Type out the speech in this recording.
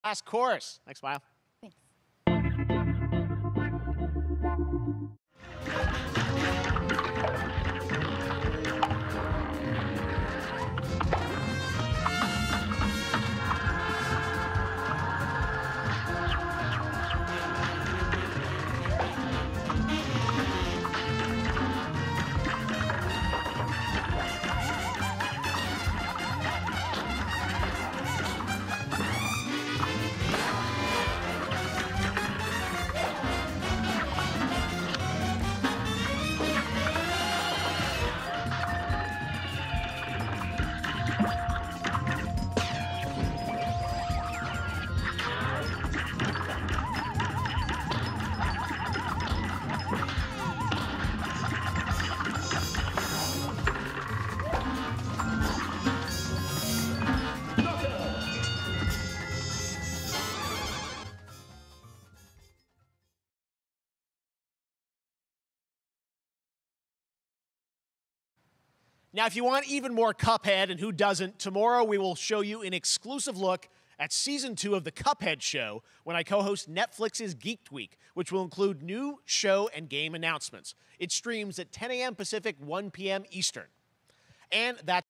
last chorus. Thanks, Smile. Thanks. Now, if you want even more Cuphead, and who doesn't, tomorrow we will show you an exclusive look at Season 2 of the Cuphead Show when I co-host Netflix's Geek Week, which will include new show and game announcements. It streams at 10 a.m. Pacific, 1 p.m. Eastern. And that's